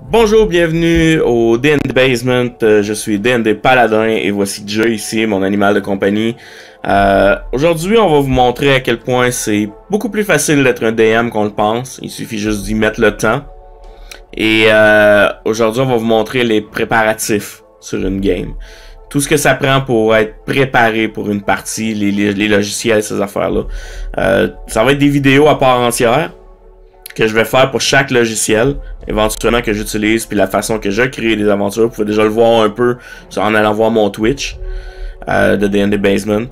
Bonjour, bienvenue au D&D Basement. Je suis D&D Paladin et voici Jay ici, mon animal de compagnie. Aujourd'hui, on va vous montrer à quel point c'est beaucoup plus facile d'être un DM qu'on le pense. Il suffit juste d'y mettre le temps. Et aujourd'hui, on va vous montrer les préparatifs sur une game. Tout ce que ça prend pour être préparé pour une partie, les logiciels, ces affaires-là. Ça va être des vidéos à part entière que je vais faire pour chaque logiciel, éventuellement que j'utilise, puis la façon que je crée des aventures. Vous pouvez déjà le voir un peu en allant voir mon Twitch de D&D Basement.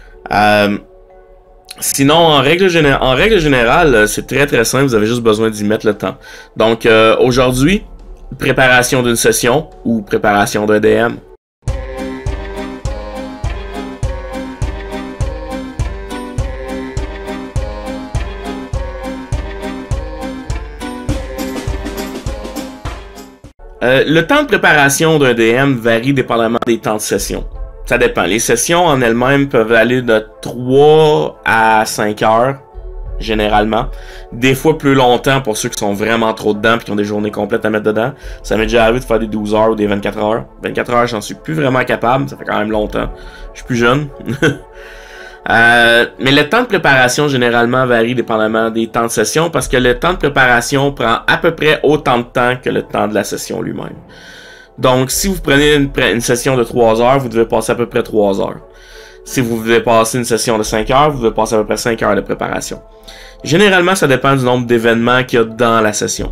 Sinon, en règle générale, c'est très simple, vous avez juste besoin d'y mettre le temps. Donc, aujourd'hui, préparation d'une session ou préparation d'un DM. Le temps de préparation d'un DM varie dépendamment des temps de session. Ça dépend. Les sessions en elles-mêmes peuvent aller de 3 à 5 heures, généralement. Des fois plus longtemps pour ceux qui sont vraiment trop dedans et qui ont des journées complètes à mettre dedans. Ça m'est déjà arrivé de faire des 12 heures ou des 24 heures. 24 heures, j'en suis plus vraiment capable. Ça fait quand même longtemps. Je suis plus jeune. Mais le temps de préparation généralement varie dépendamment des temps de session parce que le temps de préparation prend à peu près autant de temps que le temps de la session lui-même. Donc, si vous prenez une session de 3 heures, vous devez passer à peu près 3 heures. Si vous devez passer une session de 5 heures, vous devez passer à peu près 5 heures de préparation. Généralement, ça dépend du nombre d'événements qu'il y a dans la session.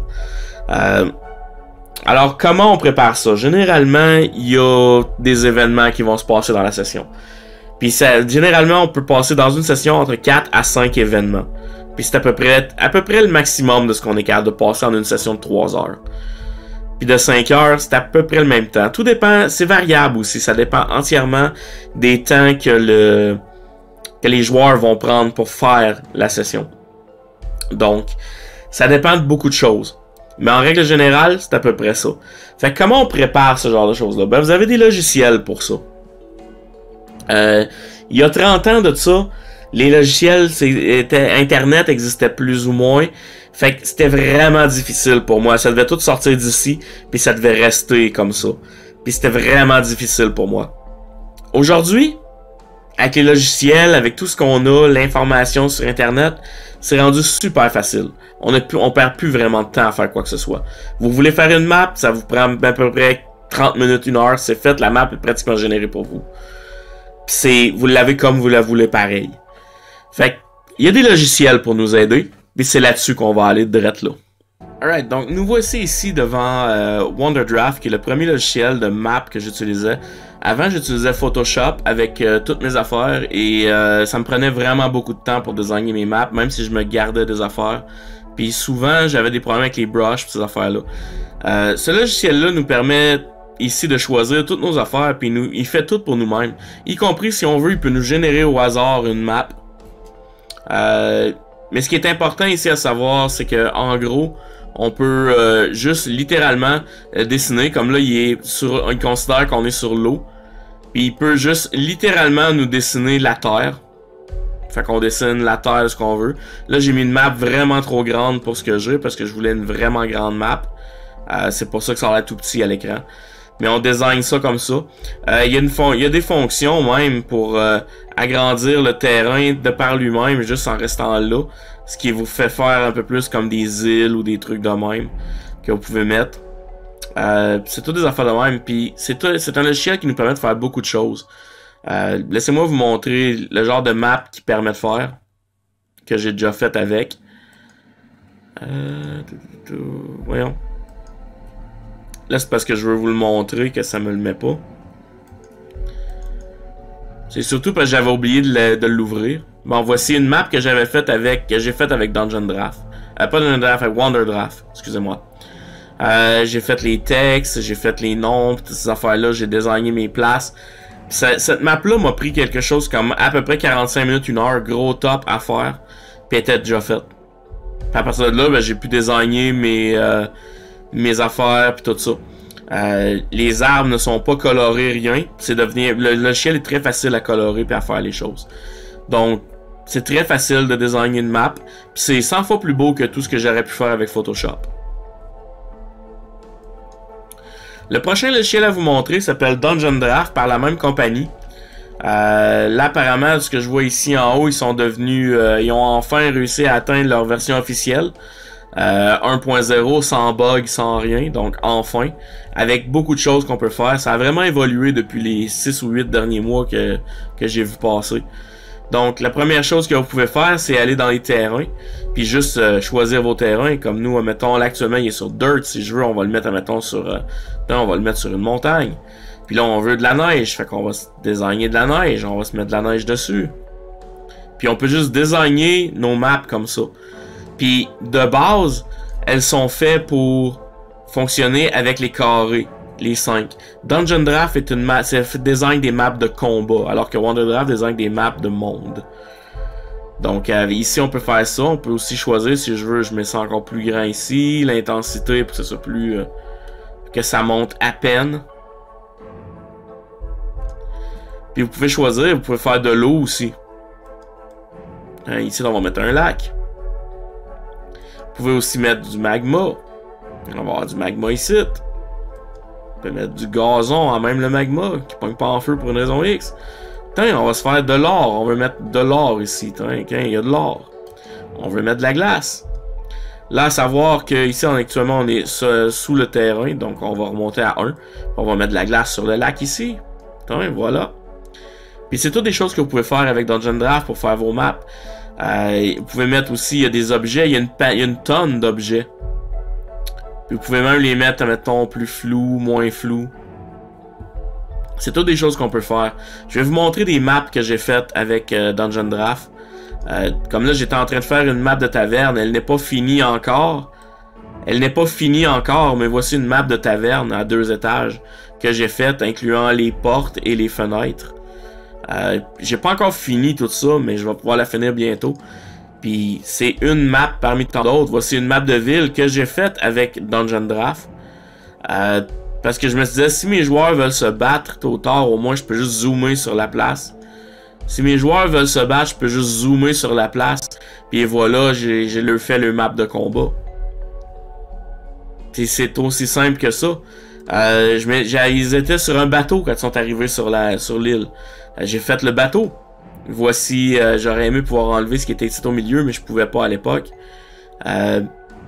Alors, comment on prépare ça? Généralement, il y a des événements qui vont se passer dans la session. Puis généralement, on peut passer dans une session entre 4 à 5 événements. Puis c'est à peu près le maximum de ce qu'on est capable de passer en une session de 3 heures. Puis de 5 heures, c'est à peu près le même temps. Tout dépend, c'est variable aussi. Ça dépend entièrement des temps que les joueurs vont prendre pour faire la session. Donc, ça dépend de beaucoup de choses. Mais en règle générale, c'est à peu près ça. Fait que comment on prépare ce genre de choses-là? Ben, vous avez des logiciels pour ça. Il y a 30 ans de ça, les logiciels, Internet existait plus ou moins. Fait que c'était vraiment difficile pour moi. Ça devait tout sortir d'ici, puis ça devait rester comme ça. Puis c'était vraiment difficile pour moi. Aujourd'hui, avec les logiciels, avec tout ce qu'on a, l'information sur Internet, c'est rendu super facile. On perd plus vraiment de temps à faire quoi que ce soit. Vous voulez faire une map, ça vous prend à peu près 30 minutes, 1 heure, c'est fait, la map est pratiquement générée pour vous. Vous l'avez comme vous la voulez pareil. Fait il y a des logiciels pour nous aider, mais c'est là-dessus qu'on va aller direct là. Alright, donc nous voici ici devant Wonderdraft, qui est le premier logiciel de map que j'utilisais. Avant, j'utilisais Photoshop avec toutes mes affaires et ça me prenait vraiment beaucoup de temps pour designer mes maps, même si je me gardais des affaires. Puis souvent, j'avais des problèmes avec les brushes et ces affaires-là. Ce logiciel-là nous permet ici de choisir toutes nos affaires, puis il fait tout pour nous-mêmes. Y compris, si on veut, il peut nous générer au hasard une map. Mais ce qui est important ici à savoir, c'est que en gros, on peut juste littéralement dessiner, comme là, il considère qu'on est sur l'eau. Puis il peut juste littéralement nous dessiner la Terre. Fait qu'on dessine la Terre, ce qu'on veut. Là, j'ai mis une map vraiment trop grande pour ce que j'ai, parce que je voulais une vraiment grande map. C'est pour ça que ça a l'air tout petit à l'écran. Mais on design ça comme ça. Il y a des fonctions même pour agrandir le terrain de par lui-même, juste en restant là. Ce qui vous fait faire un peu plus comme des îles ou des trucs de même que vous pouvez mettre. C'est tout des affaires de même. Puis c'est un logiciel qui nous permet de faire beaucoup de choses. Laissez-moi vous montrer le genre de map qui permet de faire. Que j'ai déjà fait avec. Voyons. Là, c'est parce que je veux vous le montrer que ça me le met pas. C'est surtout parce que j'avais oublié de l'ouvrir. Bon, voici une map que j'ai faite avec Dungeon Draft. Pas Dungeon Draft, avec Wonderdraft. Excusez-moi. J'ai fait les textes, j'ai fait les noms, toutes ces affaires-là. J'ai designé mes places. Cette map-là m'a pris quelque chose comme à peu près 45 minutes, 1 heure, gros top à faire. Puis elle était déjà faite. Puis à partir de là, ben, j'ai pu designer mes affaires puis tout ça. Les arbres ne sont pas colorés, rien. Le logiciel est très facile à colorer puis à faire les choses. Donc, c'est très facile de designer une map. Puis c'est 100 fois plus beau que tout ce que j'aurais pu faire avec Photoshop. Le prochain logiciel à vous montrer s'appelle Dungeon Draft par la même compagnie. Là, apparemment, ce que je vois ici en haut, ils sont devenus... ils ont enfin réussi à atteindre leur version officielle. 1.0 sans bug, sans rien, donc enfin, avec beaucoup de choses qu'on peut faire. Ça a vraiment évolué depuis les 6 ou 8 derniers mois que j'ai vu passer. Donc la première chose que vous pouvez faire, c'est aller dans les terrains, puis juste choisir vos terrains. Comme nous, mettons, là actuellement il est sur Dirt, si je veux, on va le mettre, mettons, sur on va le mettre sur une montagne. Puis là on veut de la neige, fait qu'on va se désigner de la neige, on va se mettre de la neige dessus. Puis on peut juste désigner nos maps comme ça. Puis de base, elles sont faites pour fonctionner avec les carrés, les 5. Dungeon Draft est une map, c'est design des maps de combat, alors que Wonder Draft design des maps de monde. Donc ici on peut faire ça, on peut aussi choisir si je veux, je mets ça encore plus grand ici, l'intensité pour que ce soit plus que ça monte à peine. Puis vous pouvez choisir, vous pouvez faire de l'eau aussi. Ici on va mettre un lac. Vous pouvez aussi mettre du magma. On va avoir du magma ici. On peut mettre du gazon en même le magma, qui pogne pas en feu pour une raison X. Tiens, on va se faire de l'or. On veut mettre de l'or ici. Tiens, il y a de l'or. On veut mettre de la glace. Là, à savoir que ici, actuellement, on est sous le terrain, donc on va remonter à 1. On va mettre de la glace sur le lac ici. Tiens, voilà. Puis c'est toutes des choses que vous pouvez faire avec Dungeon Draft pour faire vos maps. Vous pouvez mettre aussi, il y a des objets, il y a une tonne d'objets. Vous pouvez même les mettre, mettons, plus flou, moins flou. C'est toutes des choses qu'on peut faire. Je vais vous montrer des maps que j'ai faites avec Dungeon Draft. Comme là, j'étais en train de faire une map de taverne. Elle n'est pas finie encore. Elle n'est pas finie encore, mais voici une map de taverne à 2 étages que j'ai faite, incluant les portes et les fenêtres. J'ai pas encore fini tout ça, mais je vais pouvoir la finir bientôt. Puis c'est une map parmi tant d'autres. Voici une map de ville que j'ai faite avec Dungeon Draft. Parce que je me disais, si mes joueurs veulent se battre tôt ou tard, au moins je peux juste zoomer sur la place. Si mes joueurs veulent se battre, je peux juste zoomer sur la place. Puis voilà, j'ai leur fait le map de combat. C'est aussi simple que ça. Ils étaient sur un bateau quand ils sont arrivés sur l'île. J'ai fait le bateau. Voici, j'aurais aimé pouvoir enlever ce qui était ici au milieu, mais je pouvais pas à l'époque. Je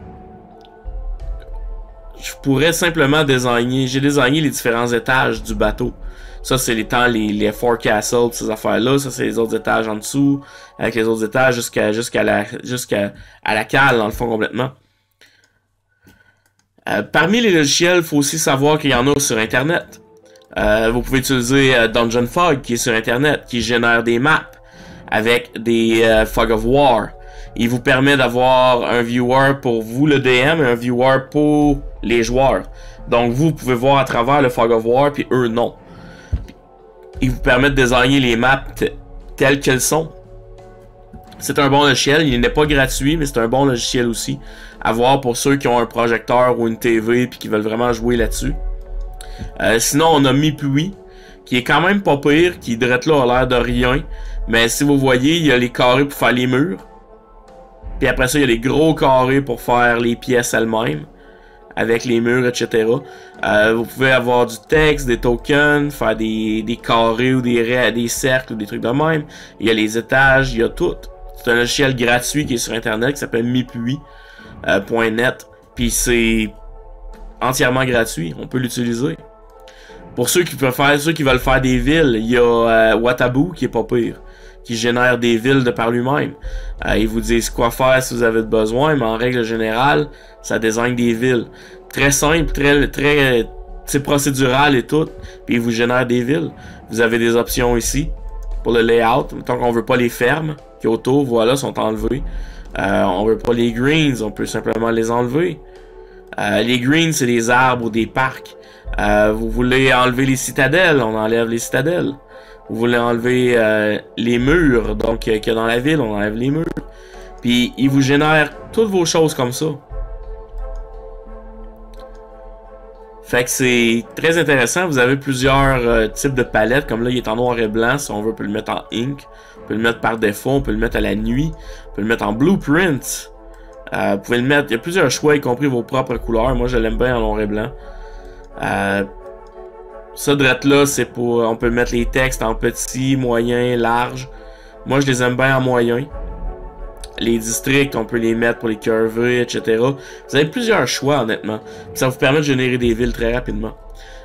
pourrais simplement designer. J'ai designé les différents étages du bateau. Ça, c'est les Four Castles, ces affaires-là. Ça, c'est les autres étages en dessous, avec les autres étages jusqu'à la cale, dans le fond, complètement. Parmi les logiciels, il faut aussi savoir qu'il y en a sur Internet. Vous pouvez utiliser Dungeon Fog, qui est sur Internet, qui génère des maps avec des Fog of War. Il vous permet d'avoir un viewer pour vous, le DM, et un viewer pour les joueurs. Donc, vous pouvez voir à travers le Fog of War, puis eux, non. Il vous permet de designer les maps telles qu'elles sont. C'est un bon logiciel. Il n'est pas gratuit, mais c'est un bon logiciel aussi. À voir pour ceux qui ont un projecteur ou une TV et qui veulent vraiment jouer là-dessus. Sinon, on a Mipui, qui est quand même pas pire, qui direct là a l'air de rien. Mais si vous voyez, il y a les carrés pour faire les murs. Puis après ça, il y a les gros carrés pour faire les pièces elles-mêmes. Avec les murs, etc. Vous pouvez avoir du texte, des tokens, faire des carrés ou des cercles ou des trucs de même. Il y a les étages, il y a tout. C'est un logiciel gratuit qui est sur Internet qui s'appelle Mipui.net. Puis c'est entièrement gratuit. On peut l'utiliser. Pour ceux qui veulent faire des villes, il y a Watabu qui est pas pire, qui génère des villes de par lui-même. Ils vous disent quoi faire si vous avez besoin, mais en règle générale, ça désigne des villes. Très simple, très c'est procédural et tout, puis ils vous génèrent des villes. Vous avez des options ici pour le layout. Tant qu'on veut pas les fermes qui autour, voilà, sont enlevées. On veut pas les greens, on peut simplement les enlever. Les greens, c'est des arbres ou des parcs. Vous voulez enlever les citadelles, on enlève les citadelles. Vous voulez enlever les murs, donc qu'il y a dans la ville, on enlève les murs. Puis il vous génère toutes vos choses comme ça. Fait que c'est très intéressant. Vous avez plusieurs types de palettes. Comme là, il est en noir et blanc. Si on veut, on peut le mettre en ink. On peut le mettre par défaut. On peut le mettre à la nuit. On peut le mettre en blueprint. Vous pouvez le mettre. Il y a plusieurs choix, y compris vos propres couleurs. Moi, je l'aime bien en noir et blanc. Ça, drette là, c'est pour... On peut mettre les textes en petit, moyen, large. Moi, je les aime bien en moyen. Les districts, on peut les mettre pour les curver, etc. Vous avez plusieurs choix, honnêtement. Ça vous permet de générer des villes très rapidement.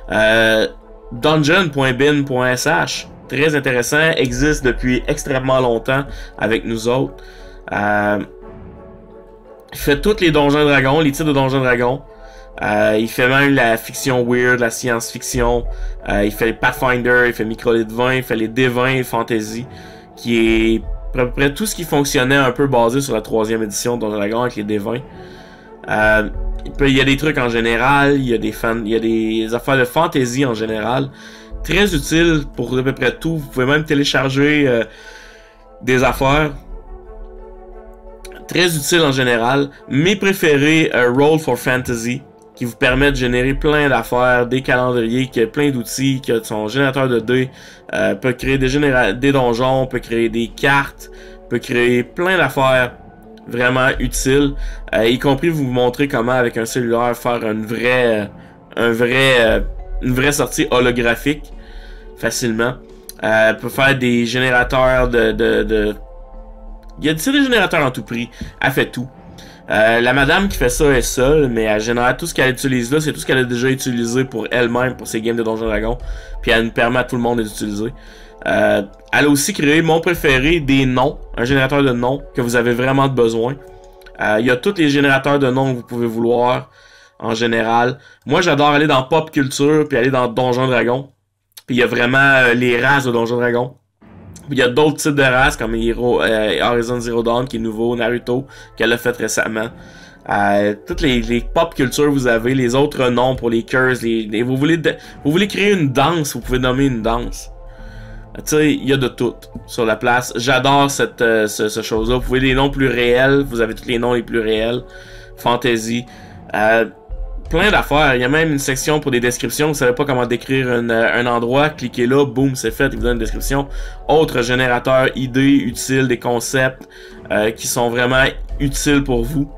Dungeon.bin.sh, très intéressant, existe depuis extrêmement longtemps avec nous autres. Il fait tous les Donjons Dragons, les titres de Donjons Dragons. Il fait même la fiction weird, la science-fiction. Il fait les Pathfinder, il fait Microlith 20, il fait les D20 Fantasy, qui est à peu près tout ce qui fonctionnait un peu basé sur la 3e édition de Donjons Dragons avec les D20. Il y a des trucs en général, il y a des affaires de fantasy en général. Très utile pour à peu près tout. Vous pouvez même télécharger des affaires. Très utile en général. Mes préférés, Roll for Fantasy, qui vous permet de générer plein d'affaires, des calendriers, qui a plein d'outils, qui a son générateur de dés, peut créer des donjons, peut créer des cartes, peut créer plein d'affaires vraiment utiles, y compris vous montrer comment avec un cellulaire faire une vraie sortie holographique facilement. Peut faire des générateurs il y a des générateurs en tout prix. Elle fait tout. La madame qui fait ça est seule, mais elle génère tout ce qu'elle utilise là, c'est tout ce qu'elle a déjà utilisé pour elle-même, pour ses games de Donjons Dragons, puis elle nous permet à tout le monde de l'utiliser. Elle a aussi créé mon préféré, des noms, un générateur de noms que vous avez vraiment besoin. Il y a tous les générateurs de noms que vous pouvez vouloir, en général. Moi, j'adore aller dans Pop Culture, puis aller dans Donjons Dragons. Puis il y a vraiment les races de Donjons Dragons. Il y a d'autres types de races comme Horizon Zero Dawn qui est nouveau, Naruto qu'elle a fait récemment. Toutes les pop culture vous avez, les autres noms pour les curses, vous voulez créer une danse, vous pouvez nommer une danse. Tu sais, il y a de tout sur la place. J'adore cette chose-là. Vous pouvez les noms plus réels, vous avez tous les noms les plus réels. Fantasy. Plein d'affaires. Il y a même une section pour des descriptions. Vous savez pas comment décrire un endroit. Cliquez là, boum, c'est fait. Il vous donne une description. Autre générateur, idées utiles, des concepts qui sont vraiment utiles pour vous.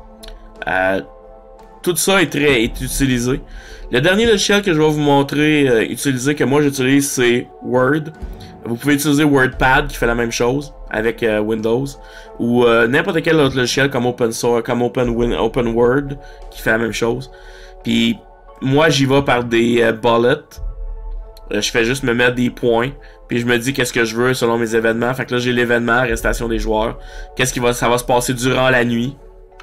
Tout ça est utilisé. Le dernier logiciel que je vais vous montrer utiliser, que moi j'utilise, c'est Word. Vous pouvez utiliser WordPad qui fait la même chose avec Windows, ou n'importe quel autre logiciel comme OpenWord qui fait la même chose. Puis moi j'y vais par des bullets. Je fais juste me mettre des points, puis je me dis qu'est-ce que je veux selon mes événements. Fait que là j'ai l'événement, arrestation des joueurs. Ça va se passer durant la nuit.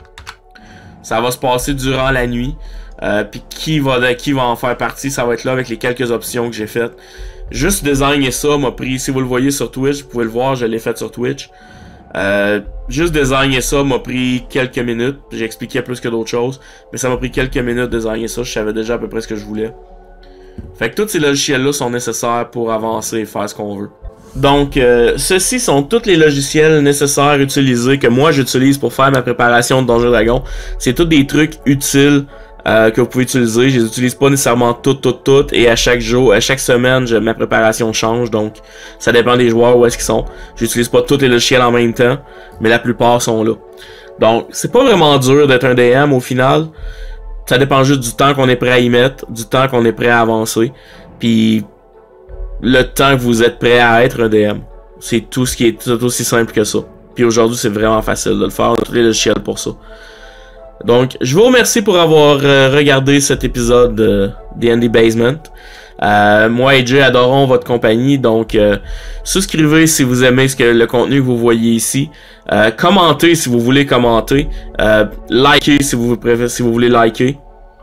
Ça va se passer durant la nuit. Puis qui va en faire partie, ça va être là avec les quelques options que j'ai faites. Juste designer ça m'a pris, si vous le voyez sur Twitch, vous pouvez le voir, je l'ai fait sur Twitch. Juste designer ça m'a pris quelques minutes. J'ai expliqué plus que d'autres choses, mais ça m'a pris quelques minutes de designer ça. Je savais déjà à peu près ce que je voulais. Fait que tous ces logiciels-là sont nécessaires pour avancer et faire ce qu'on veut. Donc, ceux-ci sont tous les logiciels nécessaires utilisés que moi j'utilise pour faire ma préparation de Donjons Dragons. C'est tous des trucs utiles que vous pouvez utiliser. Je les utilise pas nécessairement toutes, et à chaque semaine, ma préparation change, donc ça dépend des joueurs où est-ce qu'ils sont. J'utilise pas tous les logiciels en même temps, mais la plupart sont là. Donc, c'est pas vraiment dur d'être un DM au final. Ça dépend juste du temps qu'on est prêt à y mettre, du temps qu'on est prêt à avancer, puis le temps que vous êtes prêt à être un DM. C'est tout ce qui est tout aussi simple que ça. Puis aujourd'hui, c'est vraiment facile de le faire. On a tous les logiciels pour ça. Donc, je vous remercie pour avoir regardé cet épisode de D&D Basement. Moi et Jay adorons votre compagnie, donc souscrivez si vous aimez le contenu que vous voyez ici. Commentez si vous voulez commenter. Likez si vous voulez liker.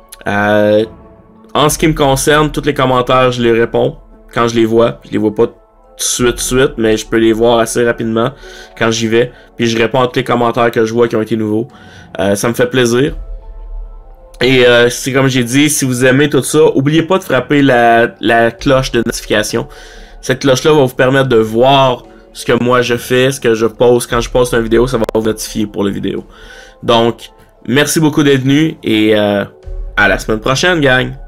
En ce qui me concerne, tous les commentaires, je les réponds quand je les vois. Je les vois pas tout de suite, mais je peux les voir assez rapidement quand j'y vais. Puis je réponds à tous les commentaires que je vois qui ont été nouveaux. Ça me fait plaisir. Et c'est comme j'ai dit, si vous aimez tout ça, oubliez pas de frapper la cloche de notification. Cette cloche-là va vous permettre de voir ce que moi je fais, ce que je poste. Quand je poste une vidéo, ça va vous notifier pour la vidéo. Donc, merci beaucoup d'être venu et à la semaine prochaine, gang!